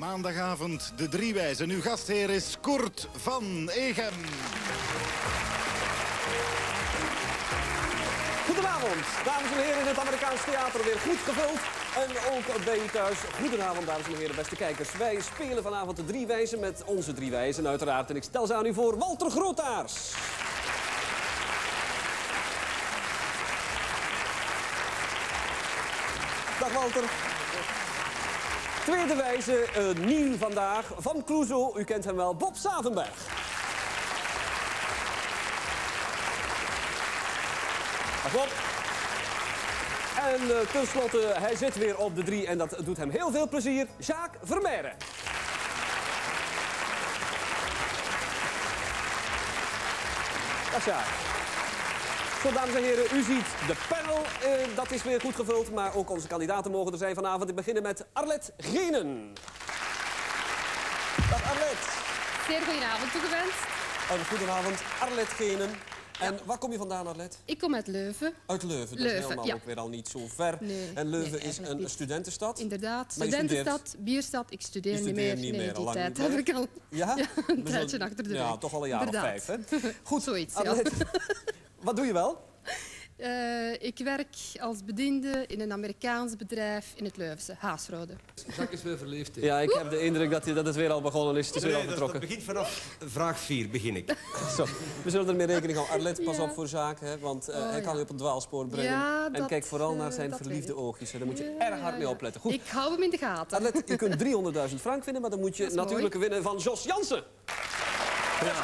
Maandagavond de Driewijzen. Uw gastheer is Kurt van Egem. Goedenavond, dames en heren in het Amerikaans theater. Weer goed gevuld. En ook bij u thuis. Goedenavond, dames en heren, beste kijkers. Wij spelen vanavond de Driewijzen met onze Driewijzen uiteraard. En ik stel ze aan u voor, Walter Grootaars. Dag Walter. Tweede wijze, nieuw vandaag, van Clouseau. U kent hem wel, Bob Savenberg. Dag Bob. En tenslotte, hij zit weer op de 3 en dat doet hem heel veel plezier. Jacques Vermeijren. Dag Jacques. Zo, dames en heren, u ziet de panel, dat is weer goed gevuld. Maar ook onze kandidaten mogen er zijn vanavond. Ik begin met Arlette Genen. Dag Arlette. Zeer goedenavond toegewenst. Goedenavond, Arlette Genen. En waar kom je vandaan, Arlette? Ik kom uit Leuven. Uit Leuven, dat is helemaal ook weer al niet zo ver. Nee, en Leuven is een niet. Studentenstad. Inderdaad, Maar studentenstad, bierstad. Ik studeer niet meer. Nee, die tijd heb ik al een tijdje achter de rug. Ja, toch al een jaar Inderdaad. of 5, hè? Goed, zoiets, Arlette, wat doe je wel? Ik werk als bediende in een Amerikaans bedrijf in het Leuvense, Haasrode. Jacques is weer verliefd. Hè? Ja, ik heb de indruk dat het weer al begonnen is. Het is weer al vertrokken. Dat begint vanaf vraag 4, begin ik. Zo, we zullen ermee rekening houden. Arlette, pas op voor Jacques, hè, want hij kan je op een dwaalspoor brengen. Ja, en kijk vooral naar zijn verliefde oogjes. Hè. Daar moet je erg hard mee opletten. Goed. Ik hou hem in de gaten. Arlette, je kunt 300.000 frank vinden, maar dan moet je natuurlijk winnen van Jos Jansen. Ja.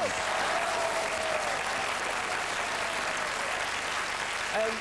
En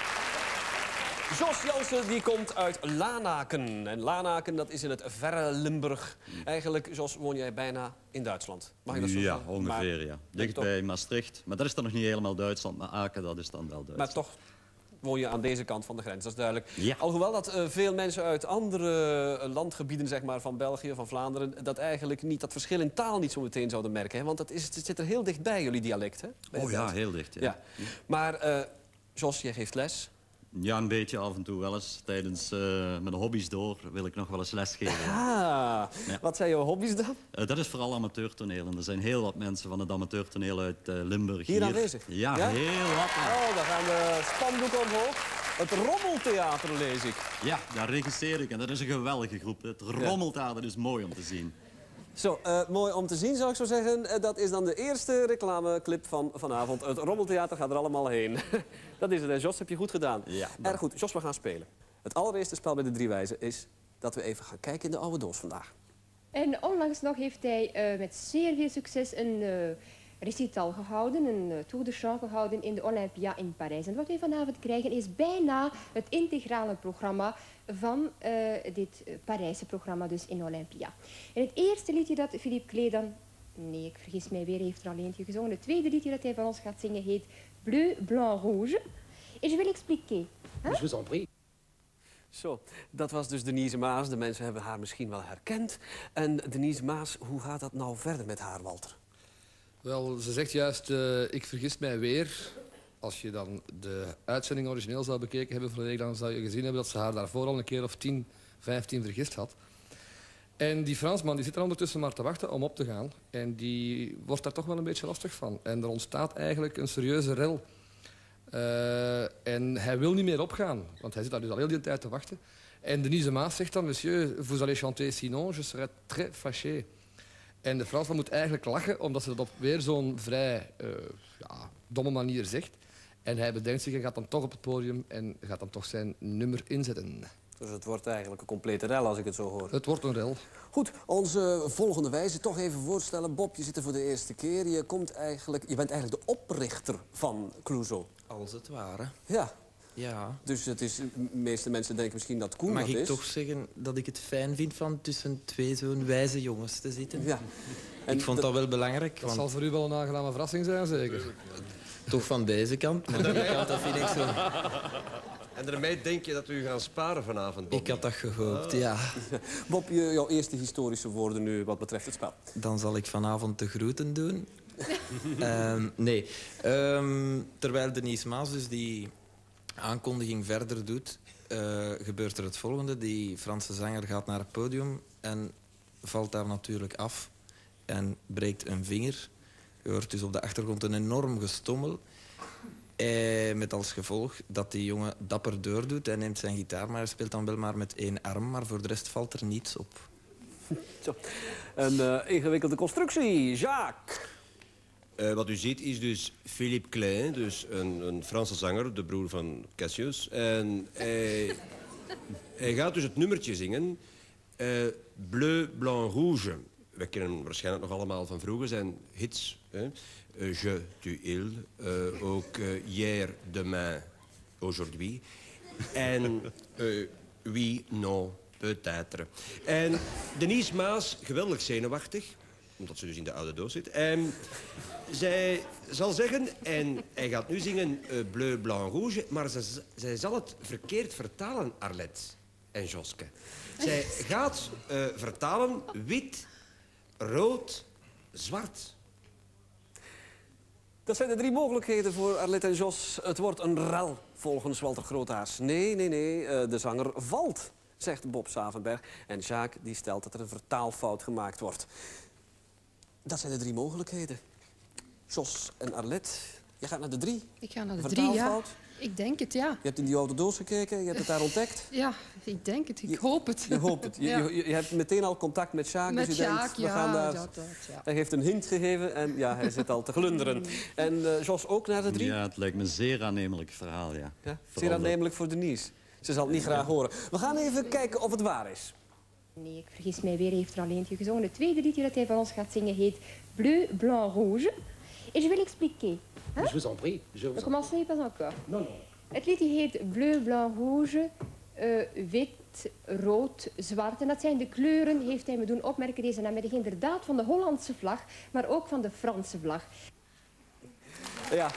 Jos Jansen die komt uit Lanaken. En Lanaken, dat is in het verre Limburg. Eigenlijk, Jos, woon jij bijna in Duitsland. Mag je dat zo zeggen? Ja, ongeveer, ja. Dicht bij Maastricht. Maar dat is dan nog niet helemaal Duitsland. Maar Aken, dat is dan wel Duitsland. Maar toch woon je aan deze kant van de grens, dat is duidelijk. Ja. Alhoewel dat veel mensen uit andere landgebieden, zeg maar, van België, van Vlaanderen, dat eigenlijk niet, dat verschil in taal niet zo meteen zouden merken. Hè? Want het zit er heel dicht bij, jullie dialect. Hè? Bij Oh ja, heel dicht, ja. Maar, Jos, jij geeft les. Ja, een beetje af en toe wel eens. Tijdens mijn hobby's door wil ik nog wel eens lesgeven. Ah, ja. Wat zijn jouw hobby's dan? Dat is vooral amateurtoneel. En er zijn heel wat mensen van het amateurtoneel uit Limburg Hier aanwezig? Ja, heel wat. Oh, daar gaan de spandoeken omhoog. Het Rommeltheater lees ik. Ja, daar regisseer ik. En dat is een geweldige groep. Het Rommeltheater is mooi om te zien. Zo, mooi om te zien zou ik zo zeggen. Dat is dan de eerste reclameclip van vanavond. Het Rommeltheater gaat er allemaal heen. Dat is het. En Jos, heb je goed gedaan. Ja. Erg goed. Jos, we gaan spelen. Het allereerste spel bij de Driewijzen is dat we even gaan kijken in de oude doos vandaag. En onlangs nog heeft hij met zeer veel succes een recital gehouden, een tour de chant gehouden in de Olympia in Parijs. En wat wij vanavond krijgen is bijna het integrale programma van dit Parijse programma, dus in Olympia. En het eerste liedje dat Philippe Clédan, nee, ik vergis mij weer, heeft er al eentje gezongen. Het tweede liedje dat hij van ons gaat zingen heet Bleu, Blanc, Rouge. Et je vais l'expliquer. Je vous en prie. Zo, dat was dus Denise Maas. De mensen hebben haar misschien wel herkend. En Denise Maas, hoe gaat dat nou verder met haar, Walter? Wel, ze zegt juist, ik vergis mij weer. Als je dan de uitzending origineel zou bekeken hebben van de week, dan zou je gezien hebben dat ze haar daarvoor al een keer of 10, 15 vergist had. En die Fransman die zit er ondertussen maar te wachten om op te gaan. En die wordt daar toch wel een beetje lastig van. En er ontstaat eigenlijk een serieuze rel. En hij wil niet meer opgaan, want hij zit daar dus al heel die tijd te wachten. En Denise Maas zegt dan, monsieur, vous allez chanter, sinon je serai très fâché. En de Fransman moet eigenlijk lachen, omdat ze dat op weer zo'n vrij domme manier zegt. En hij bedenkt zich en gaat dan toch op het podium en gaat dan toch zijn nummer inzetten. Dus het wordt eigenlijk een complete rel, als ik het zo hoor. Het wordt een rel. Goed, onze volgende wijze. Toch even voorstellen. Bob, je zit er voor de eerste keer. Je bent eigenlijk de oprichter van Clouseau. Als het ware. Ja. Ja. Dus de meeste mensen denken misschien dat Koen Mag dat is. ik toch zeggen dat ik het fijn vind van tussen twee zo'n wijze jongens te zitten? Ja. En ik vond dat wel belangrijk. Dat Want zal voor u wel een aangename verrassing zijn, zeker? toch van deze kant, maar die kant, dat vind ik zo. En daarmee denk je dat we u gaan sparen vanavond, Bob? Ik had dat gehoopt, ja. Bob, jouw eerste historische woorden nu wat betreft het spel. Dan zal ik vanavond de groeten doen. Terwijl Denise Maas dus die aankondiging verder doet, gebeurt er het volgende. Die Franse zanger gaat naar het podium en valt daar natuurlijk af en breekt een vinger. Je hoort dus op de achtergrond een enorm gestommel. Met als gevolg dat die jongen dapper doordoet. Hij neemt zijn gitaar, maar hij speelt dan wel maar met 1 arm. Maar voor de rest valt er niets op. Zo. Een ingewikkelde constructie. Jacques. Wat u ziet is dus Philippe Klein, dus een Franse zanger, de broer van Cassius. En hij gaat dus het nummertje zingen. Bleu, blanc, rouge. We kennen hem waarschijnlijk nog allemaal van vroeger, zijn hits. Hè? Je, tu, il. Ook hier, demain, aujourd'hui. En oui, non, peut-être. En Denise Maas, geweldig zenuwachtig, omdat ze dus in de oude doos zit. Zij zal zeggen, en hij gaat nu zingen Bleu, Blanc, Rouge, maar zij zal het verkeerd vertalen, Arlette en Joske. Zij gaat vertalen wit, rood, zwart. Dat zijn de 3 mogelijkheden voor Arlette en Jos. Het wordt een rel, volgens Walter Groothaars. Nee, de zanger valt, zegt Bob Savenberg. En Jacques die stelt dat er een vertaalfout gemaakt wordt. Dat zijn de 3 mogelijkheden. Jos en Arlette, je gaat naar de 3. Ik ga naar de 3, ja. Vertaalfout. Ik denk het, ja. Je hebt in die oude doos gekeken, je hebt het daar ontdekt. Ja, ik denk het. Ik hoop het. Je hoopt het. Ja. Je hebt meteen al contact met Jacques. Met dus je Jacques, denkt, we ja. gaan daar... Ja. Hij heeft een hint gegeven en ja, hij zit al te glunderen. En Jos ook naar de 3? Ja, het lijkt me een zeer aannemelijk verhaal, ja. Ja, zeer aannemelijk voor Denise. Ze zal het niet graag horen. We gaan even kijken of het waar is. Nee, ik vergis mij weer, hij heeft er al eentje gezongen. Het tweede liedje dat hij van ons gaat zingen heet Bleu, Blanc, Rouge. Et je vais l'expliquer. Je vous en prie. We commencez pas encore. Non, non. Het liedje heet Bleu, Blanc, Rouge, wit, rood, zwart. En dat zijn de kleuren, heeft hij me doen opmerken deze namiddag, inderdaad van de Hollandse vlag, maar ook van de Franse vlag. Ja.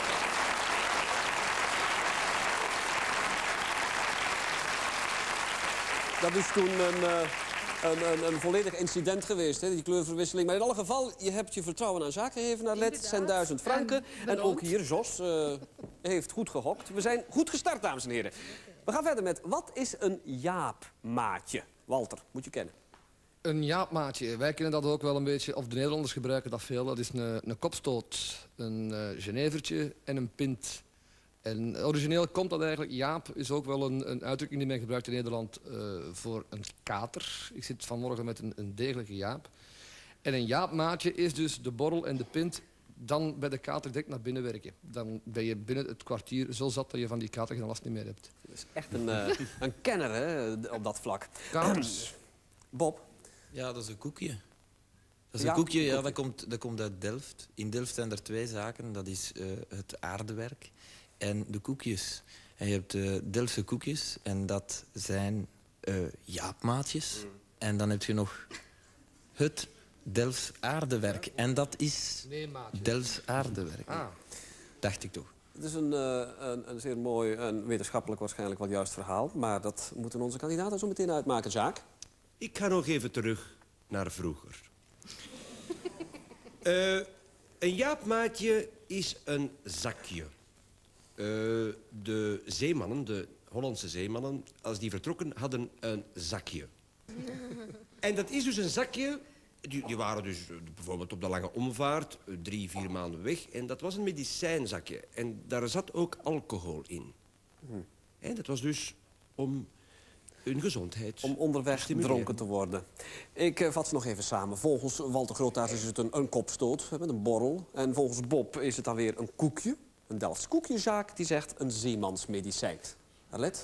Dat is toen een volledig incident geweest, hè, die kleurverwisseling. Maar in alle geval, je hebt je vertrouwen aan Jacques gegeven, Arlette. Het zijn 1000 franken. En ook hier, Jos heeft goed gehokt. We zijn goed gestart, dames en heren. We gaan verder met, wat is een jaapmaatje? Walter, moet je kennen. Een jaapmaatje. Wij kennen dat ook wel een beetje, of de Nederlanders gebruiken dat veel. Dat is een kopstoot, een genevertje en een pint. En origineel komt dat eigenlijk, jaap is ook wel een uitdrukking die men gebruikt in Nederland voor een kater. Ik zit vanmorgen met een degelijke jaap. En een jaapmaatje is dus de borrel en de pint dan bij de kater direct naar binnen werken. Dan ben je binnen het kwartier zo zat dat je van die kater geen last niet meer hebt. Dat is echt een kenner, hè, op dat vlak. Katers. Bob? Ja, dat is een koekje. Dat is Ja, een koekje, een ja, dat komt uit Delft. In Delft zijn er 2 zaken. Dat is het aardewerk en de koekjes. En je hebt de Delftse koekjes en dat zijn jaapmaatjes. En dan heb je nog het Delfts aardewerk. En dat is Delfts aardewerk. Ah. Dacht ik toch. Het is een zeer mooi en wetenschappelijk waarschijnlijk wel juist verhaal. Maar dat moeten onze kandidaten zo meteen uitmaken, Jacques. Ik ga nog even terug naar vroeger. Een jaapmaatje is een zakje. De zeemannen, de Hollandse zeemannen, als die vertrokken, hadden een zakje. En dat is dus een zakje. Die waren dus bijvoorbeeld op de lange omvaart 3-4 maanden weg. En dat was een medicijnzakje. En daar zat ook alcohol in. En dat was dus om hun gezondheid Om onderweg te stimuleren. dronken te worden. Ik vat ze nog even samen. Volgens Walter Groothaars is het een kopstoot met een borrel. En volgens Bob is het dan weer een koekje. Een Delfts koekje, Jacques, die zegt een zeemansmedicijn. Arlette?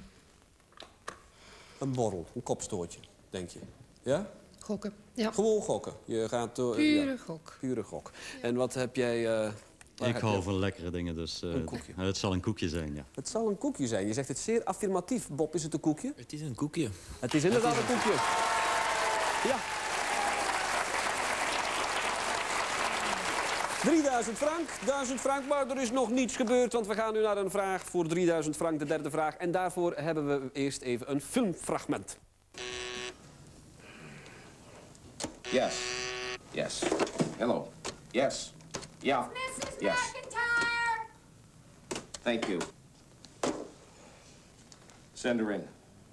Een borrel, een kopstootje, denk je. Ja? Gokken. Ja. Gewoon gokken. Je gaat, Pure gok. Pure gok. En wat heb jij... waar Ik heb hou je- van lekkere dingen, dus koekje. het zal een koekje zijn, ja. Het zal een koekje zijn. Je zegt het zeer affirmatief. Bob, is het een koekje? Het is een koekje. Het is inderdaad een koekje. Ja. 3000 frank, 1000 frank, maar er is nog niets gebeurd, want we gaan nu naar een vraag voor 3000 frank, de derde vraag. En daarvoor hebben we eerst even een filmfragment. Yes. Yes. Hello. Yes. Yeah. Mrs. Yes. McIntyre! Thank you. Send her in.